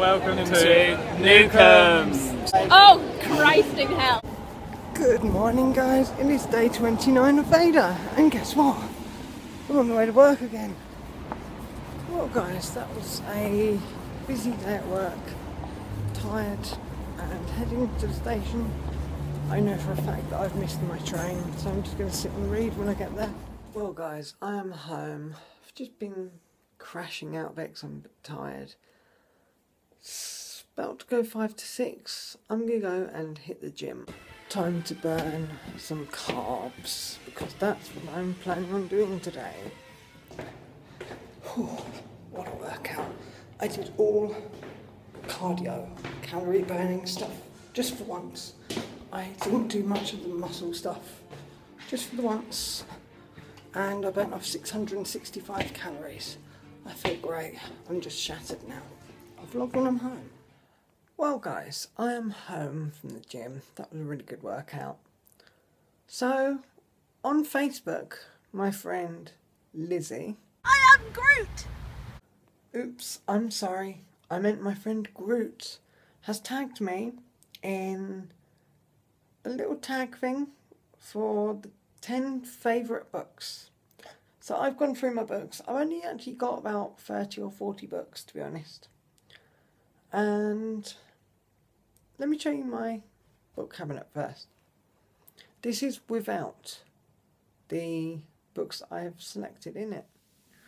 welcome to Newcombs. Oh, Christ in hell. Good morning guys, it is day 29 of Veda, and guess what? I'm on the way to work again. Well guys, that was a busy day at work, tired and heading to the station. I know for a fact that I've missed my train, so I'm just going to sit and read when I get there. Well guys, I am home. I've just been crashing out because I'm a bit tired. It's about to go 5 to 6. I'm going to go and hit the gym. Time to burn some carbs, because that's what I'm planning on doing today. Whew, what a workout. I did all cardio, calorie burning stuff, just for once. I didn't do much of the muscle stuff, just for the once. And I burnt off 665 calories. I feel great. I'm just shattered now. I'll vlog when I'm home. Well guys, I am home from the gym. That was a really good workout. So, on Facebook, my friend Lizzie... I am Groot! Oops, I'm sorry. I meant my friend Groot has tagged me in a little tag thing for the 10 favourite books. So I've gone through my books. I've only actually got about 30 or 40 books, to be honest. And let me show you my book cabinet first. This is without the books I have selected in it.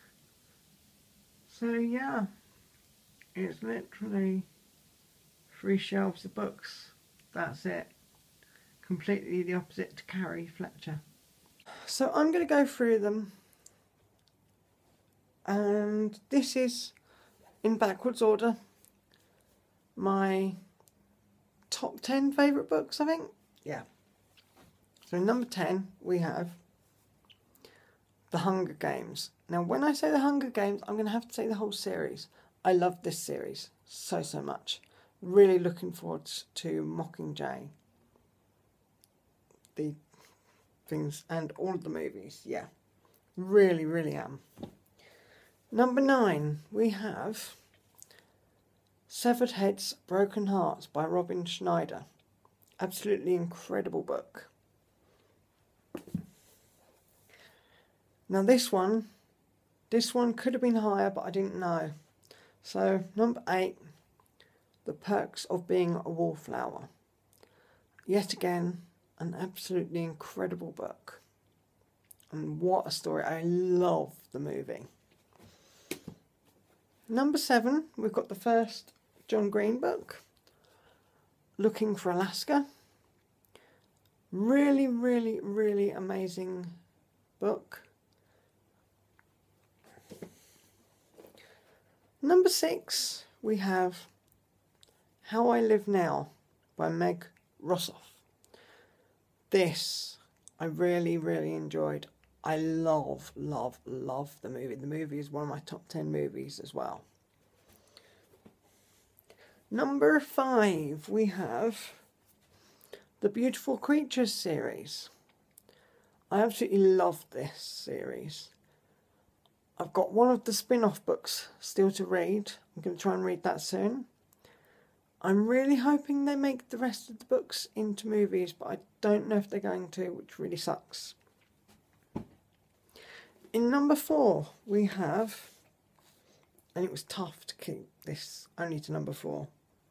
So yeah, it's literally 3 shelves of books. That's it. Completely the opposite to Carrie Fletcher. So I'm going to go through them. And this is, in backwards order, my top 10 favourite books, I think. Yeah. So number 10 we have The Hunger Games. Now when I say The Hunger Games, I'm going to have to say the whole series. I love this series so much. Really looking forward to Mockingjay. The things and all of the movies, yeah. Really am. Number 9 we have Severed Heads, Broken Hearts by Robin Schneider. Absolutely incredible book. Now this one could have been higher, but I didn't know. So number 8, The Perks of Being a Wallflower. Yet again, an absolutely incredible book. And what a story. I love the movie. Number 7, we've got the first John Green book, Looking for Alaska. Really amazing book. Number 6, we have How I Live Now by Meg Rossoff. This I really enjoyed. I love the movie. The movie is one of my top 10 movies as well. Number 5, we have the Beautiful Creatures series. I absolutely love this series. I've got one of the spin-off books still to read. I'm going to try and read that soon. I'm really hoping they make the rest of the books into movies, but I don't know if they're going to, which really sucks. In number 4, we have, and it was tough to keep this only to number 4,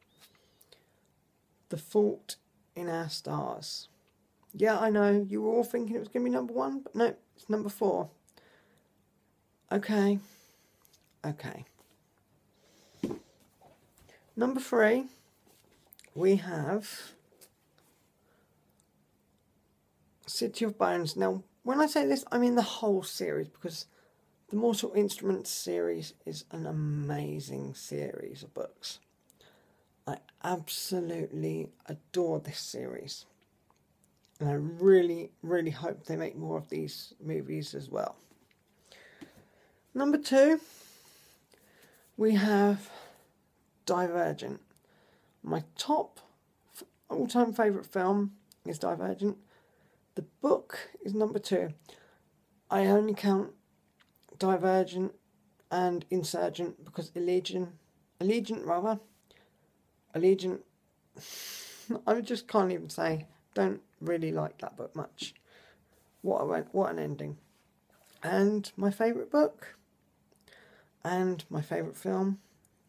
The Fault in Our Stars. Yeah, I know, you were all thinking it was going to be number 1, but no, it's number 4. Okay. Number 3, we have City of Bones. Now, when I say this, I mean the whole series, because the Mortal Instruments series is an amazing series of books. I absolutely adore this series. And I really hope they make more of these movies as well. Number 2, we have Divergent. My top all-time favourite film is Divergent. The book is number 2. I only count Divergent and Insurgent because Allegiant Allegiant, I just can't even say, don't really like that book much. What an ending. And my favourite book, and my favourite film,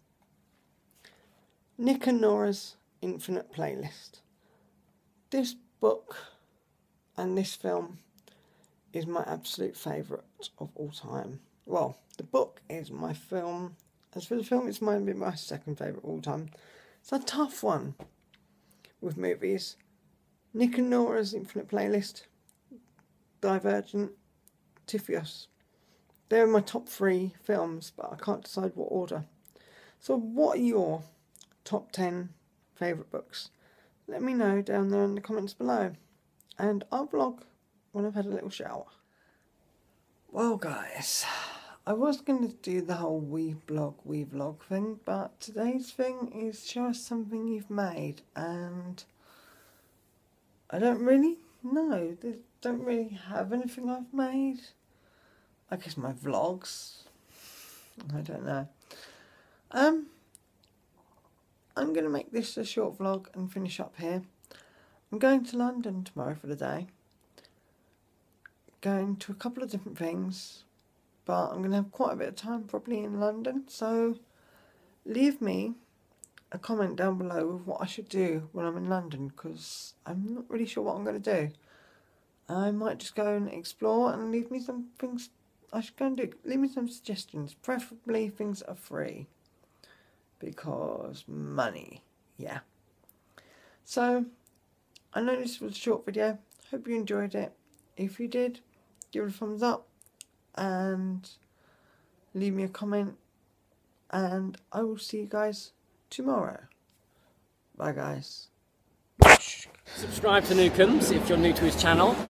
Nick and Nora's Infinite Playlist. This book and this film is my absolute favourite of all time. Well, the book is my film. As for the film, it's my second favourite of all time. It's a tough one with movies. Nick and Nora's Infinite Playlist, Divergent, Tiffios. They're my top 3 films, but I can't decide what order. So what are your top 10 favourite books? Let me know down there in the comments below. And I'll vlog when I've had a little shower. Well guys, I was going to do the whole we vlog thing, but today's thing is show us something you've made, and I don't really know. Don't really have anything I've made. I guess my vlogs. I don't know. I'm going to make this a short vlog and finish up here. I'm going to London tomorrow for the day. Going to a couple of different things, but I'm going to have quite a bit of time probably in London, so leave me a comment down below with what I should do when I'm in London, because I'm not really sure what I'm going to do. I might just go and explore, and leave me some things I should go and do. Leave me some suggestions, preferably things that are free, because money, yeah. So, I know this was a short video, hope you enjoyed it. If you did, give it a thumbs up and leave me a comment, and I will see you guys tomorrow. Bye guys. Subscribe to Newcombs if you're new to his channel.